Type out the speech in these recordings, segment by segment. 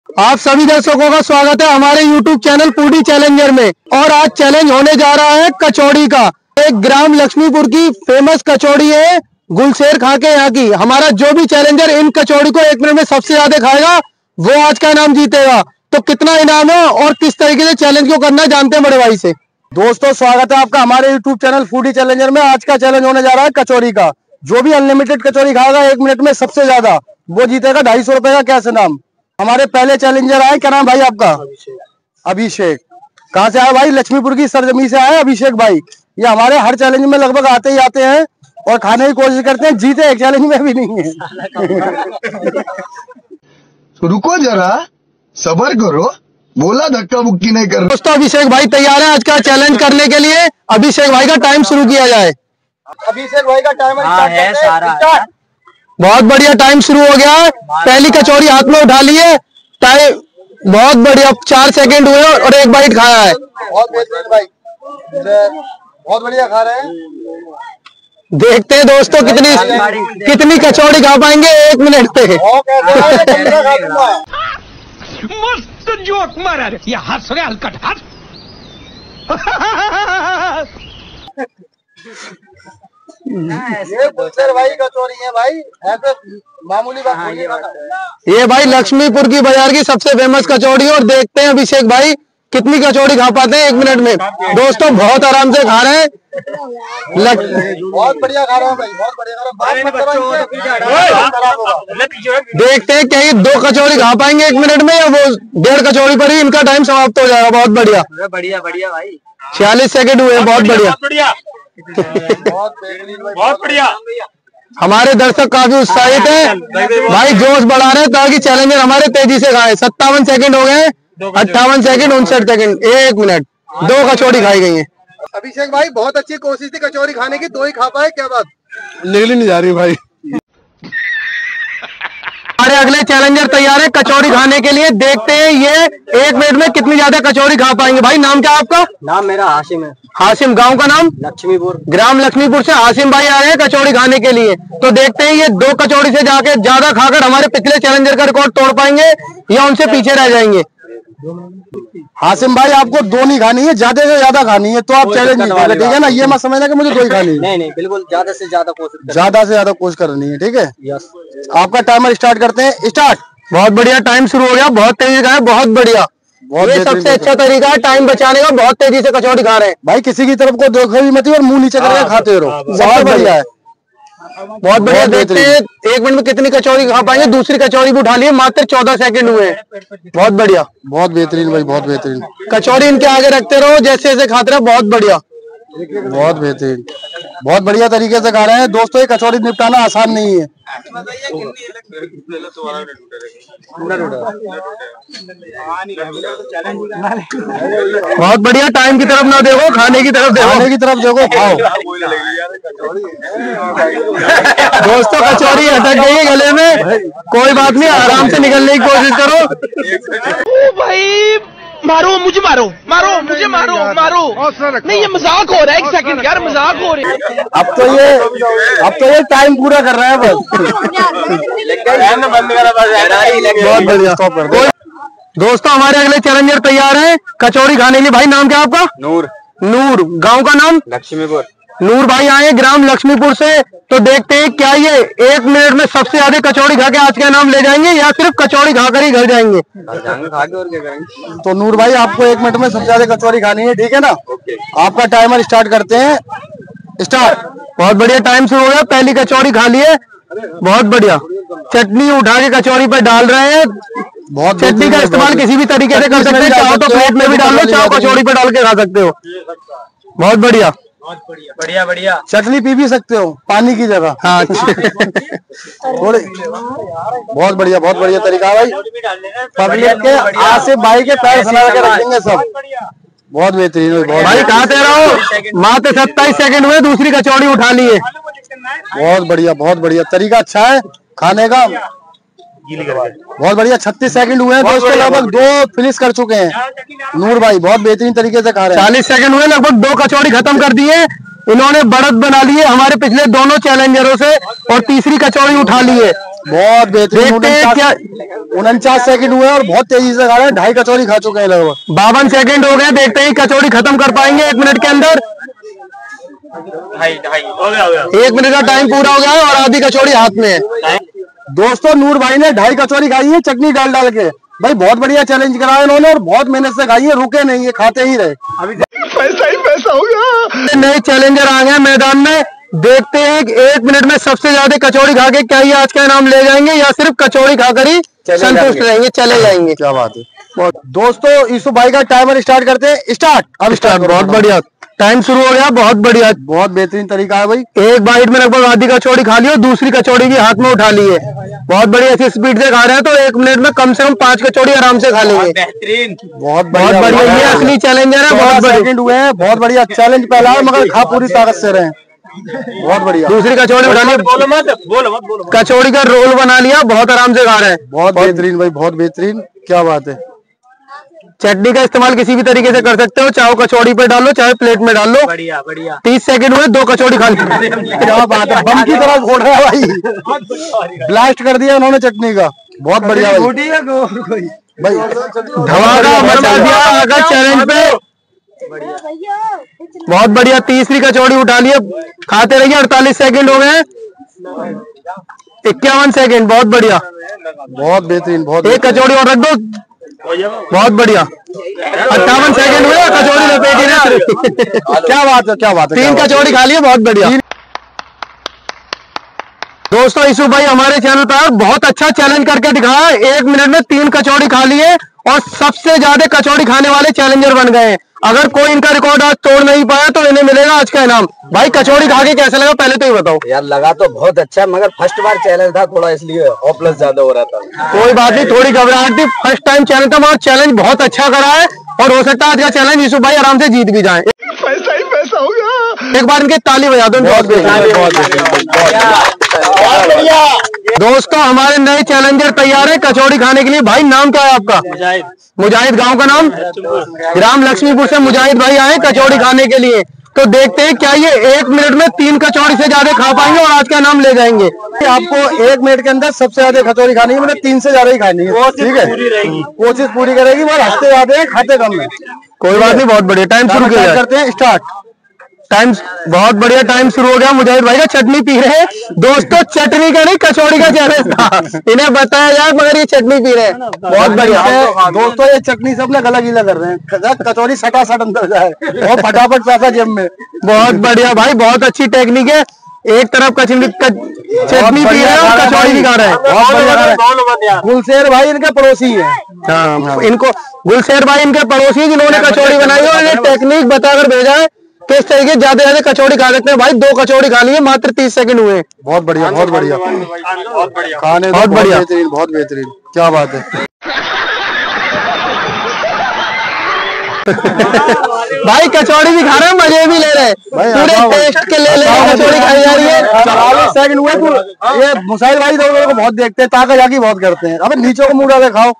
आप सभी दर्शकों का स्वागत है हमारे YouTube चैनल फूडी चैलेंजर में। और आज चैलेंज होने जा रहा है कचौड़ी का। एक ग्राम लक्ष्मीपुर की फेमस कचौड़ी है गुलशेर खां के यहाँ की। हमारा जो भी चैलेंजर इन कचौड़ी को 1 मिनट में सबसे ज्यादा खाएगा वो आज का इनाम जीतेगा। तो कितना इनाम है और किस तरीके से चैलेंज को करना है जानते हैं बड़े भाई से। दोस्तों स्वागत है आपका हमारे YouTube चैनल फूडी चैलेंजर में। आज का चैलेंज होने जा रहा है कचौड़ी का। जो भी अनलिमिटेड कचौड़ी खाएगा 1 मिनट में सबसे ज्यादा वो जीतेगा 250 रुपए का कैश इनाम। हमारे पहले चैलेंजर आए, क्या नाम भाई आपका? अभिषेक। कहाँ से आए भाई? लक्ष्मीपुर की सरजमी से आए अभिषेक भाई। ये हमारे हर चैलेंज में लगभग आते ही आते हैं और खाने की कोशिश करते हैं। जीते एक चैलेंज में भी नहीं है। रुको जरा, सबर करो, बोला धक्का मुक्की नहीं कर। दोस्तों अभिषेक भाई तैयार है आज का चैलेंज करने के लिए। अभिषेक भाई का टाइम शुरू किया जाए। अभिषेक भाई का टाइम है सारा। बहुत बढ़िया, टाइम शुरू हो गया है। पहली कचौड़ी हाथ में उठा ली है। टाइम बहुत बढ़िया, 4 सेकंड हुए और 1 बाइट खाया है। बहुत बेहतरीन भाई, बहुत बढ़िया खा रहे हैं। देखते हैं दोस्तों कितनी कचौड़ी खा पाएंगे 1 मिनट पे। मस्त जोक मारा रे, ये हंस रहे हलकट हंस। ये गुलशेर भाई कचौड़ी है भाई, ऐसे मामूली बात नहीं है। ये भाई लक्ष्मीपुर की बाजार की सबसे फेमस कचौड़ी है। और देखते हैं अभिषेक भाई कितनी कचौड़ी खा पाते हैं 1 मिनट में। दोस्तों बहुत आराम से खा रहे हैं। बहुत बढ़िया खा रहे हैं भाई, बहुत बढ़िया। देखते हैं क्या ये 2 कचौड़ी खा पाएंगे 1 मिनट में या वो 1.5 कचौड़ी पर ही इनका टाइम समाप्त हो जाएगा। बहुत बढ़िया बढ़िया भाई, 46 सेकंड हुए। बहुत बढ़िया बहुत बढ़िया। हमारे दर्शक काफी उत्साहित हैं भाई, जोश बढ़ा रहे हैं ताकि चैलेंजर हमारे तेजी से खाए। 57 सेकंड हो गए, 58 सेकंड, 59 सेकंड, 1 मिनट, 2 कचौड़ी खाई गई है। अभिषेक भाई बहुत अच्छी कोशिश थी कचौड़ी खाने की, 2 ही खा पाए, क्या बात? निकली नहीं जा रही भाई। हमारे अगले चैलेंजर तैयार है कचौड़ी खाने के लिए। देखते हैं ये 1 मिनट में कितनी ज्यादा कचौड़ी खा पाएंगे। भाई नाम क्या आपका? नाम मेरा हाशिम है। हाशिम, गांव का नाम? लक्ष्मीपुर। ग्राम लक्ष्मीपुर से हाशिम भाई आए हैं कचौड़ी खाने के लिए। तो देखते हैं ये 2 कचौड़ी से जाके ज्यादा खाकर हमारे पिछले चैलेंजर का रिकॉर्ड तोड़ पाएंगे या उनसे पीछे रह जाएंगे। हाशिम भाई आपको 2 नहीं खानी है, ज्यादा से ज्यादा खानी है तो आप चैलेंज नहीं करोगे, ठीक है ना? ये मत समझना कि मुझे 2 ही खानी है। नहीं बिल्कुल, ज्यादा से ज्यादा कोशिश करनी है, ठीक है? आपका टाइमर स्टार्ट करते हैं। स्टार्ट। बहुत बढ़िया, टाइम शुरू हो गया। बहुत तेजी का है, बहुत बढ़िया। ये सबसे अच्छा तरीका है टाइम बचाने का। बहुत तेजी से कचौड़ी खा रहे हैं भाई, किसी की तरफ को देखो भी मत और मुंह नीचे करके खाते रहो। बहुत बढ़िया है, बहुत बढ़िया। देखते हैं 1 मिनट में कितनी कचौड़ी खा पाएंगे। दूसरी कचौड़ी भी उठा लिए, मात्र 14 सेकंड हुए हैं। बहुत बढ़िया, बहुत बेहतरीन भाई, बहुत बेहतरीन। कचौड़ी इनके आगे रखते रहो, जैसे जैसे खाते रहो। बहुत बढ़िया, बहुत बेहतरीन, बहुत बढ़िया तरीके से खा रहे हैं। दोस्तों ये कचौड़ी निपटाना आसान नहीं है। बहुत बढ़िया, टाइम की तरफ ना देखो, खाने की तरफ देखो, खाओ। दोस्तों कचौड़ी अटक गई है गले में, कोई बात नहीं, आराम से निकलने की कोशिश करो। ओ भाई मारो मुझे, मारो मुझे, मारो नहीं, ये मजाक हो रहा है। 1 सेकंड यार, मजाक हो रही है। अब तो ये टाइम पूरा कर रहा है बस। बहुत बढ़िया, स्टॉप कर दो। दोस्तों हमारे अगले चैलेंजर तैयार हैं कचौड़ी खाने के लिए। भाई नाम क्या आपका? नूर। गांव का नाम? लक्ष्मीपुर। नूर भाई आए ग्राम लक्ष्मीपुर से। तो देखते हैं क्या ये 1 मिनट में सबसे ज्यादा कचौड़ी खा के आज का नाम ले जाएंगे या सिर्फ कचौड़ी खाकर ही घर जाएंगे। तो नूर भाई आपको 1 मिनट में सबसे ज्यादा कचौड़ी खानी है, ठीक है ना? आपका टाइमर स्टार्ट करते हैं। स्टार्ट। बहुत बढ़िया, टाइम शुरू हो गया। पहली कचौड़ी खा ली है, बहुत बढ़िया। चटनी उठा के कचौड़ी पर डाल रहे हैं। बहुत चटनी का इस्तेमाल किसी भी तरीके से कर सकते हैं, चाहो तो प्लेट में भी डाल लो, चाहो कचौड़ी पर डाल के खा सकते हो। बहुत बढ़िया, बढ़िया। चटनी पी भी सकते हो पानी की जगह। हाँ थोड़ी, बहुत बढ़िया तरीका भाई। पब्लिक के आसिफ भाई के पैर सना के रखेंगे सब। बहुत बेहतरीन भाई, कहाँ से रहो। मात्र 27 सेकंड हुए, दूसरी कचौड़ी उठा ली है। बहुत बढ़िया तरीका अच्छा है खाने का। बहुत बढ़िया, 36 सेकंड हुए हैं दोस्तों, लगभग 2 फिनिश कर चुके हैं नूर भाई। बहुत बेहतरीन तरीके से खा रहे हैं। 40 सेकंड हुए, लगभग 2 कचौड़ी खत्म कर दी है। इन्होंने बढ़त बना ली है हमारे पिछले दोनों चैलेंजरों से और तीसरी कचौड़ी उठा ली है। बहुत बेहतरीन। 49 सेकंड हुए और बहुत तेजी से खा रहे हैं। 2.5 कचौड़ी खा चुके हैं लगभग। 52 सेकंड हो गए। देखते हैं कचौड़ी खत्म कर पाएंगे 1 मिनट के अंदर। 1 मिनट का टाइम पूरा हो गया है और आधी कचौड़ी हाथ में है। दोस्तों नूर भाई ने 2.5 कचौड़ी खाई है चटनी डाल के। भाई बहुत बढ़िया चैलेंज कराया इन्होंने और बहुत मेहनत से खाई है, रुके नहीं है, खाते ही रहे। अभी पैसा ही पैसा होगा। नए चैलेंजर आ गए मैदान में। देखते हैं कि 1 मिनट में सबसे ज्यादा कचौड़ी खा के क्या ये आज का इनाम ले जाएंगे या सिर्फ कचौड़ी खाकर ही संतुष्ट रहेंगे, चले जाएंगे। क्या बात है। दोस्तों यूसुफ भाई का टाइमर स्टार्ट करते हैं। स्टार्ट। अब स्टार्ट। बहुत बढ़िया टाइम शुरू हो गया। बहुत बढ़िया, बहुत बेहतरीन तरीका है भाई। एक बाइट में लगभग आधी कचौड़ी खा ली और दूसरी कचौड़ी भी हाथ में उठा ली है। बहुत बढ़िया ऐसी स्पीड से खा रहे हैं तो 1 मिनट में कम से कम 5 कचौड़ी आराम से खा लेंगे। बेहतरीन, बहुत बढ़िया। ये असली चैलेंजर है। बहुत सेकंड हुए हैं। बहुत बढ़िया चैलेंज पहला है मगर खा पूरी ताकत से रहे। बहुत बढ़िया। दूसरी कचौड़ी उठा ली। बोलो कचौड़ी का रोल बना लिया। बहुत आराम से खा रहे हैं। बहुत बेहतरीन भाई, बहुत बेहतरीन। क्या बात है। चटनी का इस्तेमाल किसी भी तरीके से कर सकते हो, चाहे कचौड़ी पे डालो चाहे प्लेट में डाल लो। बढ़िया बढ़िया। 30 सेकंड हुए, 2 कचौड़ी खा ली। क्या बात है। बम की तरह फोड़ रहा है भाई। ब्लास्ट कर दिया उन्होंने चटनी का। बहुत बढ़िया भाई। धमाका मचा दिया अगर चैलेंज पे। बहुत बढ़िया। तीसरी कचौड़ी उठा लिए, खाते रहिए। 48 सेकंड हो गए। 51 सेकंड। बहुत बढ़िया, बहुत बेहतरीन। बहुत एक कचौड़ी और रख दो। बहुत बढ़िया। 58 सेकंड हुए, कचौड़ी लपेटी है। क्या बात है, क्या बात है। 3 कचौड़ी खा लिए। बहुत बढ़िया। दोस्तों यूसुफ भाई हमारे चैनल पर बहुत अच्छा चैलेंज करके दिखाया। 1 मिनट में 3 कचौड़ी खा लिए और सबसे ज्यादा कचौड़ी खाने वाले चैलेंजर बन गए। अगर कोई इनका रिकॉर्ड आज तोड़ नहीं पाया तो इन्हें मिलेगा आज का इनाम। भाई कचौड़ी खा के कैसा लगा पहले तो ही बताओ। यार लगा तो बहुत अच्छा, मगर फर्स्ट बार चैलेंज था थोड़ा, इसलिए हॉपलेस ज्यादा हो रहा था। कोई बात नहीं, थोड़ी घबराहट थी। फर्स्ट टाइम चैलेंज था मगर चैलेंज बहुत अच्छा करा है और हो सकता है आज का चैलेंज यूसुफ भाई आराम से जीत भी जाए। पैसा ही पैसा होगा। एक बार इनके ताली बजा दो। दोस्तों हमारे नए चैलेंजर तैयार है कचौड़ी खाने के लिए। भाई नाम क्या है आपका? मुजाहिद। गांव का नाम? ग्राम लक्ष्मीपुर से मुजाहिद भाई आए कचौड़ी खाने के लिए। तो देखते हैं क्या ये 1 मिनट में 3 कचौड़ी से ज्यादा खा पाएंगे और आज का नाम ले जाएंगे। आपको 1 मिनट के अंदर सबसे ज्यादा कचौड़ी खानी है, मतलब 3 से ज्यादा ही खानी है। ठीक है, कोशिश पूरी करेगी। मगर हंसते ज्यादा है, खाते कम है। कोई बात नहीं। बहुत बढ़िया। टाइम शुरू किया करते हैं। स्टार्ट। टाइम बहुत बढ़िया। टाइम शुरू हो गया। मुजाहिद भाई का चटनी पी रहे हैं। दोस्तों चटनी का नहीं कचौड़ी का चैलेंज था, इन्हें बताया यार, मगर ये चटनी पी रहे हैं। बहुत बढ़िया। दोस्तों ये चटनी सब लोग अलग गीला कर रहे हैं। कचौड़ी सटासट अंदर जाए और फटाफट पैसा जेब में। बहुत बढ़िया भाई, बहुत अच्छी टेक्निक है। एक तरफ चटनी पी रहे हैं और कचौड़ी भी खा रहे हैं। बहुत बढ़िया। गुलशेर भाई इनके पड़ोसी है। हाँ, इनको गुलशेर भाई इनके पड़ोसी जिन्होंने कचौड़ी बनाई है और ये टेक्निक बताकर भेजा है किस तरीके ज्यादा ज्यादा कचौड़ी खा सकते हैं। भाई 2 कचौड़ी खा ली है, मात्र 30 सेकंड हुए। बहुत बढ़िया, बहुत बढ़िया। खाने बहुत बढ़िया, बहुत बेहतरीन। क्या बात है। भाई कचौड़ी भी खा रहे हैं, मजे भी ले रहे हैं। पूरे टेस्ट के ले कचौड़ी खाई जा रही है। 44 सेकंड हुए। तो ये मुसाहिद भाई लोगों को बहुत देखते हैं, ताका जाकी बहुत करते हैं। अबे नीचे को मुड़ा खाओ।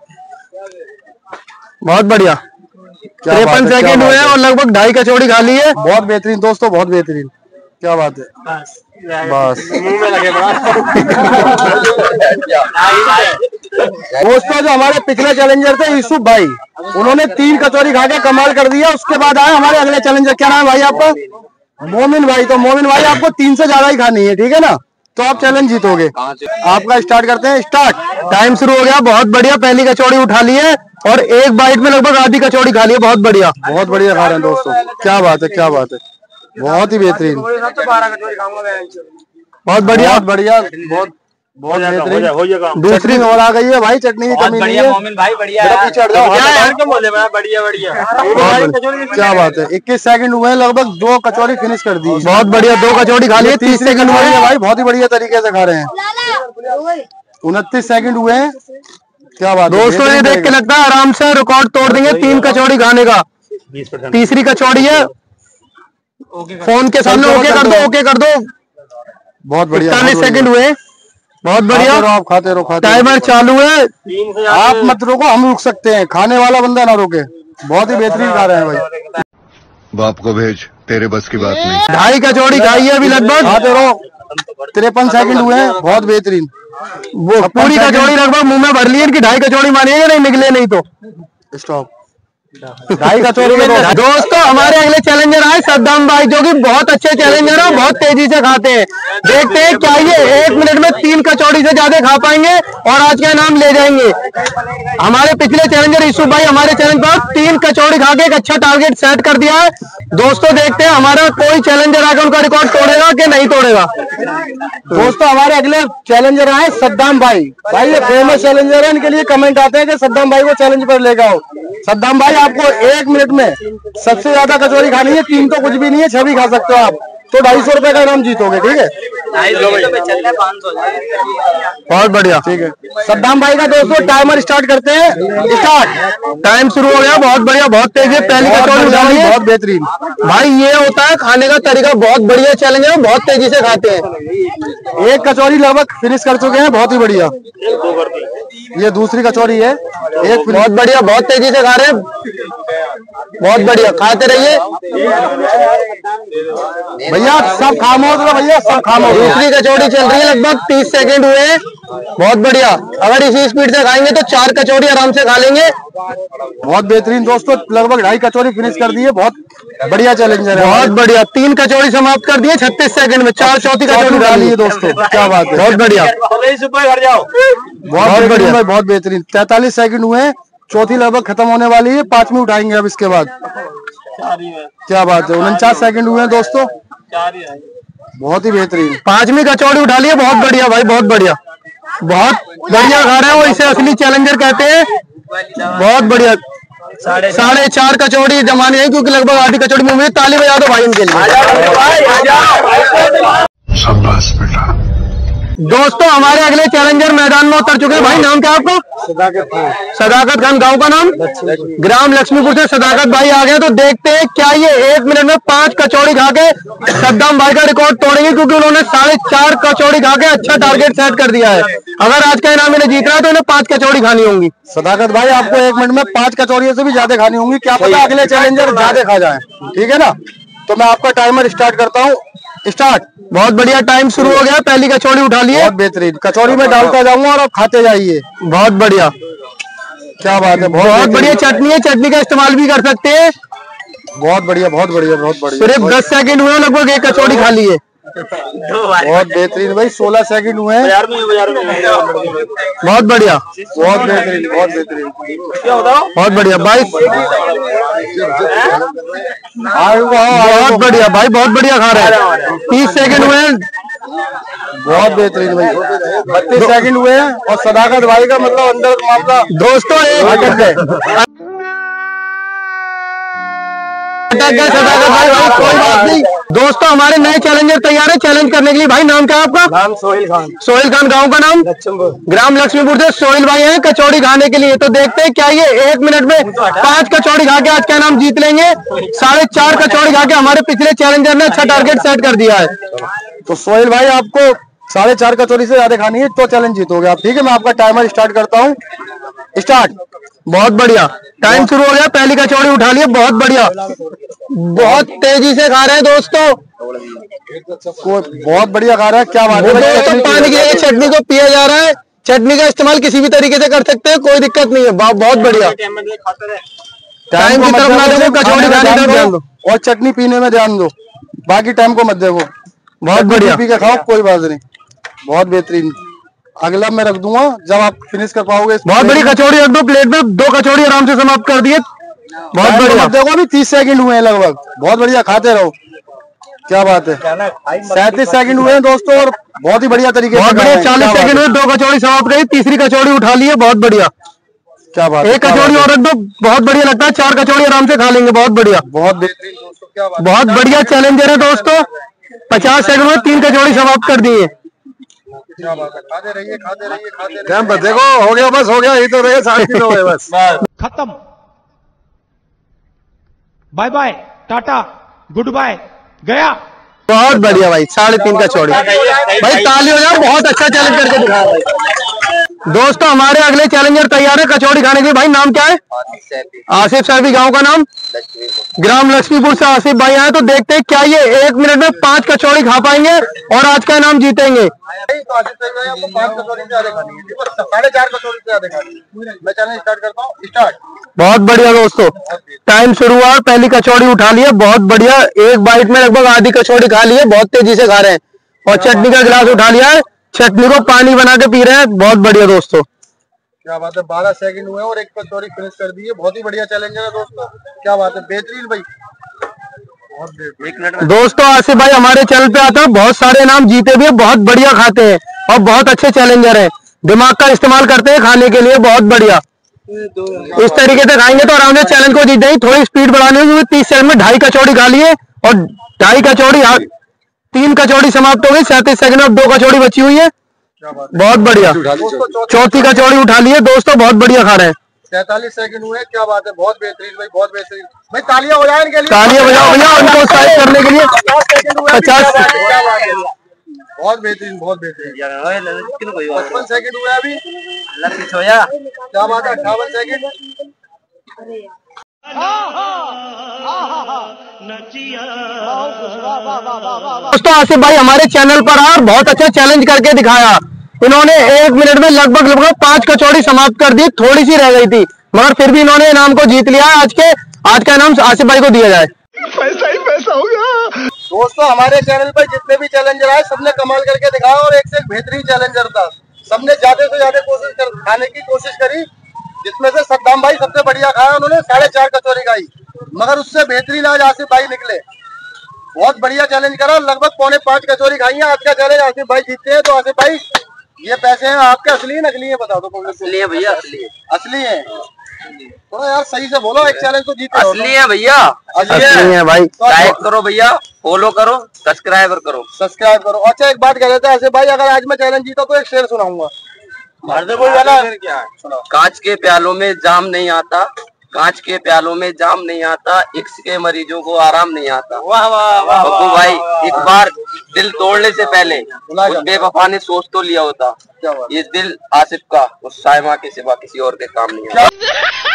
बहुत बढ़िया। 53 सेकंड हुए और लगभग 2.5 कचौड़ी खा ली है। बहुत बेहतरीन दोस्तों, बहुत बेहतरीन। क्या बात है। बस दोस्तों जो हमारे पिछले चैलेंजर थे यूसुफ भाई, उन्होंने 3 कचौड़ी खा के कमाल कर दिया। उसके बाद आए हमारे अगले चैलेंजर। क्या नाम है भाई आपका? मोमिन भाई। तो मोमिन भाई आपको 3 से ज्यादा ही खानी है, ठीक है ना? तो आप चैलेंज जीतोगे। आपका स्टार्ट करते हैं। स्टार्ट। टाइम शुरू हो गया। बहुत बढ़िया। पहली कचौड़ी उठा ली है और एक बाइट में लगभग आधी कचौड़ी खा ली है। बहुत बढ़िया, बहुत बढ़िया खा रहे हैं दोस्तों। क्या बात है, क्या बात है। बहुत ही बेहतरीन। बहुत बढ़िया, बहुत बढ़िया। बहुत बेहतरीन। दूसरी और आ गई है भाई, चटनी की कमी नहीं है। मोमिन भाई बढ़िया। बढ़िया। क्या बात है। 21 सेकंड हुए, लगभग 2 कचौड़ी फिनिश कर दी। बहुत बढ़िया। 2 कचौड़ी खा ली। 30 सेकंड हुए हैं भाई, बहुत ही बढ़िया तरीके से खा रहे हैं। 29 सेकंड हुए हैं। क्या बात है दोस्तों, ये देख के लगता है आराम से रिकॉर्ड तोड़ देंगे 3 कचौड़ी खाने का। तीसरी कचौड़ी है। फोन के सामने ओके कर दो, ओके कर दो। बहुत बढ़िया। 40 सेकंड हुए। बहुत बढ़िया। आप खाते रहो, खाते। टाइमर चालू है। आप मत रोको, हम रुक सकते हैं। खाने वाला बंदा ना रोके। बहुत ही बेहतरीन खा रहे हैं भाई। बाप को भेज, तेरे बस की बात नहीं। 2.5 कचौड़ी खाई है अभी लगभग। खाते रहो। 53 सेकंड हुए हैं। बहुत बेहतरीन। वो पूरी कचौड़ी लगभग मुंह में भर ली इनकी 2.5 कचौड़ी मानिएगा, नहीं निकले नहीं तो स्टॉप। 2.5 कचौड़ी में दोस्तों हमारे अगले चैलेंजर आए सद्दाम भाई, जो कि बहुत अच्छे चैलेंजर है, बहुत तेजी से खाते हैं। देखते हैं क्या ये 1 मिनट में 3 कचौड़ी से ज्यादा खा पाएंगे और आज का इनाम ले जाएंगे। हमारे पिछले चैलेंजर यूसुफ भाई हमारे चैनल पर 3 कचौड़ी खा के एक अच्छा टारगेट सेट कर दिया है। दोस्तों देखते हैं हमारा कोई चैलेंजर आकर उनका रिकॉर्ड तोड़ेगा कि नहीं तोड़ेगा। दोस्तों हमारे अगले चैलेंजर आए सद्दाम भाई। भाई ये फेमस चैलेंजर है, इनके लिए कमेंट आते हैं कि सद्दाम भाई को चैलेंज पर लेकर आओ। सद्दाम भाई आपको 1 मिनट में सबसे ज्यादा कचौड़ी खानी है, 3 तो कुछ भी नहीं है, 6 भी खा सकते हो आप, तो 250 रुपए का इनाम जीतोगे। ठीक है, बहुत बढ़िया, ठीक है। सद्दाम भाई का दोस्तों टाइमर स्टार्ट करते हैं, स्टार्ट। टाइम शुरू हो गया, बहुत बढ़िया, बहुत तेजी है। पहली कचौड़ी उठानी है, बहुत बेहतरीन। भाई ये होता है खाने का तरीका, बहुत बढ़िया चैलेंज है, बहुत तेजी से खाते हैं। 1 कचौड़ी लगभग फिनिश कर चुके हैं, बहुत ही बढ़िया। ये दूसरी कचौड़ी है, एक बहुत बढ़िया, बहुत तेजी से खा रहे हैं, बहुत बढ़िया, खाते रहिए भैया। सब खामोश रहो भैया, सब खामोश। दूसरी कचौड़ी चल रही है, लगभग 30 सेकंड हुए हैं, बहुत बढ़िया। अगर इसी स्पीड से खाएंगे तो 4 कचौड़ी आराम से खा लेंगे। बहुत बेहतरीन दोस्तों, लगभग 2.5 कचौड़ी फिनिश कर दी है, बहुत बढ़िया चैलेंजर है। बहुत बढ़िया, 3 कचौड़ी समाप्त कर दिए 36 सेकंड में, 4 चौथी कचौड़ी डाली है दोस्तों, क्या बात है, बहुत बढ़िया, बहुत बढ़िया, बहुत बेहतरीन। 43 सेकंड हुए हैं, चौथी लगभग खत्म होने वाली है, 5 में उठाएंगे अब इसके बाद, क्या बात है। 49 सेकंड हुए हैं दोस्तों, बहुत ही बेहतरीन। 5वीं कचौड़ी उठा ली है, बहुत बढ़िया भाई, बहुत बढ़िया, बहुत बढ़िया खा रहे हैं, वो इसे असली चैलेंजर कहते हैं। बहुत बढ़िया, 4.5 कचौड़ी जमानी है, क्योंकि लगभग आधी कचौड़ी मुंह में। ताली बजा दो भाई इनके लिए। शाबाश बेटा। दोस्तों हमारे अगले चैलेंजर मैदान में उतर चुके हैं। भाई नाम क्या आपका? सदाकत खान। गांव का नाम? ग्राम लक्ष्मीपुर से सदाकत भाई आ गए। तो देखते हैं क्या ये 1 मिनट में 5 कचौड़ी खा के सद्दाम भाई का रिकॉर्ड तोड़ेंगे, क्योंकि उन्होंने 4.5 कचौड़ी खा के अच्छा टारगेट सेट कर दिया है। अगर आज का इनाम इन्हें जीतना है तो इन्हें 5 कचौड़ी खानी होंगी। सदाकत भाई आपको 1 मिनट में 5 कचौड़ियों से भी ज्यादा खानी होंगी, क्या पता अगले चैलेंजर ज्यादा खा जाए। ठीक है ना, तो मैं आपका टाइमर स्टार्ट करता हूँ, स्टार्ट। बहुत बढ़िया, टाइम शुरू हो गया, पहली कचौड़ी उठा ली है, बहुत बेहतरीन। कचौड़ी में डालता जाऊंगा और आप खाते जाइए, बहुत बढ़िया, क्या बात है, बहुत बढ़िया। चटनी है, चटनी का इस्तेमाल भी कर सकते हैं, बहुत बढ़िया, बहुत बढ़िया, बहुत बढ़िया। सिर्फ 10 सेकंड हुए, लगभग 1 कचौड़ी खा ली है, बहुत बेहतरीन भाई। 16 सेकंड हुए हैं, बहुत बढ़िया, बहुत बेहतरीन, बहुत बेहतरीन, बहुत बढ़िया। 22 बहुत बढ़िया भाई, बहुत बढ़िया खा रहे हैं। 30 सेकंड हुए हैं, बहुत बेहतरीन भाई। 32 सेकंड हुए हैं, और सदाकत भाई का मतलब अंदर मामला दोस्तों सदाकत भाई, कोई बात नहीं। दोस्तों हमारे नए चैलेंजर तैयार है चैलेंज करने के लिए। भाई नाम क्या है आपका? नाम सोहेल खान। सोहेल खान। गांव का नाम? ग्राम लक्ष्मीपुर से सोहेल भाई हैं कचौड़ी खाने के लिए। तो देखते हैं क्या ये 1 मिनट में 5 कचौड़ी खा के आज का इनाम जीत लेंगे। 4.5 कचौड़ी खा के हमारे पिछले चैलेंजर ने अच्छा टारगेट सेट कर दिया है। तो सोहेल भाई आपको 4.5 कचौड़ी से ज्यादा खानी है तो चैलेंज जीतोगे आप। ठीक है, मैं आपका टाइमर स्टार्ट करता हूँ, स्टार्ट। बहुत बढ़िया, टाइम शुरू हो गया, पहली कचौड़ी उठा ली है, बहुत बढ़िया, बहुत तेजी से खा रहे हैं दोस्तों, बहुत बढ़िया खा रहा है, क्या बात है। पानी की जगह चटनी को पिया जा रहा है। चटनी का इस्तेमाल किसी भी तरीके से कर सकते हैं, कोई दिक्कत नहीं है, बहुत बढ़िया। टाइम की तरफ ना देखो, कचौड़ी खाने की तरफ ध्यान दो और चटनी पीने में ध्यान दो, बाकी टाइम को मत देखो। बहुत बढ़िया, पी के खाओ, कोई बात नहीं, बहुत बेहतरीन। अगला मैं रख दूंगा जब आप फिनिश कर पाओगे। बहुत बड़ी कचौड़ी रख दो प्लेट में, 2 कचौड़ी आराम से समाप्त कर दिए, बहुत बढ़िया। देखो अभी 30 सेकंड हुए हैं लगभग, बहुत बढ़िया, खाते रहो, क्या बात है। 37 सेकंड हुए हैं दोस्तों, और बहुत ही बढ़िया तरीके से। 40 सेकंड में 2 कचौड़ी समाप्त गई, तीसरी कचौड़ी उठा ली है, बहुत बढ़िया, क्या बात। 1 कचौड़ी और रख दो, बहुत बढ़िया लगता है, 4 कचौड़ी आराम से खा लेंगे, बहुत बढ़िया, बहुत बेहतरीन दोस्तों, क्या बात, बहुत बढ़िया चैलेंजर है दोस्तों। 50 सेकंड में 3 कचौड़ी समाप्त कर दी है, क्या बात है। खाते रहिए, खाते रहिए, खाते रहिए। देखो हो गया, बस हो गया, यही तो रहे 7 किलो है बस। खत्म, bye bye, tata, good bye, गया। बहुत बढ़िया भाई, 3.5 कचौड़ी भाई, ताली हो जाए, बहुत अच्छा चैलेंज करके दिखाया भाई। दोस्तों हमारे अगले चैलेंजर तैयार है कचौड़ी खाने के लिए। भाई नाम क्या है? आसिफ सैफी। गांव का नाम? ग्राम लक्ष्मीपुर से आसिफ भाई आए, तो देखते हैं क्या ये 1 मिनट में 5 कचौड़ी खा पाएंगे और आज का इनाम जीतेंगे। तो आसिफ भाई आपको 5 कचौड़ी से ज्यादा खानी है, 4.5 कचौड़ी से ज्यादा खानी है। मैं चैलेंज स्टार्ट करता हूँ, स्टार्ट। बहुत बढ़िया दोस्तों, टाइम शुरू हुआ, पहली कचौड़ी उठा ली है, बहुत बढ़िया। एक बाइट में लगभग आधी कचौड़ी खा ली है, बहुत तेजी से खा रहे हैं। और चटनी का गिलास उठा लिया है, चटनी को पानी बना के पी रहे हैं, बहुत बढ़िया दोस्तों। क्या बात है, 12 सेकंड हुए और एक कचौड़ी फिनिश कर दी है। बहुत ही बढ़िया चैलेंजर है दोस्तों, क्या बात है, बेहतरीन भाई। दोस्तों आसिफ भाई हमारे चैनल पे आता है, बहुत सारे इनाम जीते भी है, बहुत बढ़िया खाते हैं और बहुत अच्छे चैलेंजर हैं, दिमाग का इस्तेमाल करते हैं खाने के लिए, बहुत बढ़िया। इस तरीके से खाएंगे तो आराम से चैलेंज को जीत जाएंगे। थोड़ी स्पीड बढ़ानी होगी, 30 सेकंड में 2.5 कचौड़ी खा लिए और 2.5 कचौड़ी 3 कचौड़ी समाप्त हो गई। 37 सेकंड में 2 कचौड़ी बची हुई है, बहुत बढ़िया। चौथी कचौड़ी उठा ली है दोस्तों, बहुत बढ़िया खा रहे हैं। 43 सेकंड हुए, क्या बात है, बहुत बेहतरीन भाई, बहुत बेहतरीन भाई। तालियां हो जाए इनके लिए, तालियां बजाओ भैया उनको उत्साहित करने के लिए। 50 बहुत बेहतरीन, बहुत बेहतरीन। 55 सेकंड हुए अभी, क्या बात है, 58 सेकंड। दोस्तों आसिफ भाई हमारे चैनल पर आए और बहुत अच्छा चैलेंज करके दिखाया। इन्होंने 1 मिनट में लगभग 5 कचौड़ी समाप्त कर दी, थोड़ी सी रह गई थी, मगर फिर भी इन्होंने इनाम को जीत लिया। आज का इनाम आसिफ भाई को दिया जाए। पैसा ही पैसा होगा। दोस्तों हमारे चैनल पर जितने भी चैलेंजर आए सबने कमाल करके दिखाया और एक से एक बेहतरीन चैलेंजर था। सबने ज्यादा से ज्यादा खाने की कोशिश करी, जिसमें से सद्दाम भाई सबसे बढ़िया खाया, उन्होंने 4.5 कचौड़ी खाई, मगर उससे बेहतरीन आज आसिफ भाई निकले। बहुत बढ़िया चैलेंज करा, लगभग 4.25 कचौड़ी खाई है। आज का चैलेंज आसिफ भाई जीतते हैं। तो आसिफ भाई ये पैसे हैं आपके, असली है नकली है, बता दो। असली है भैया, असली है। असली है, थोड़ा यार सही से बोलो, एक चैलेंज तो जीते। असली है भैया, असली है भाई। लाइक करो भैया, फॉलो करो, सब्सक्राइब करो। अच्छा एक बात कह रहे थे आसिफ भाई, अगर आज मैं चैलेंज जीता तो एक शेर सुनाऊंगा। कांच के प्यालों में जाम नहीं आता, कांच के प्यालों में जाम नहीं आता, इश्क के मरीजों को आराम नहीं आता। वाह वाह वाह बब्बू भाई, एक बार दिल तोड़ने से पहले उस बेवफा ने सोच तो लिया होता, ये दिल आसिफ का उस साइमा के सिवा किसी और के काम नहीं आता।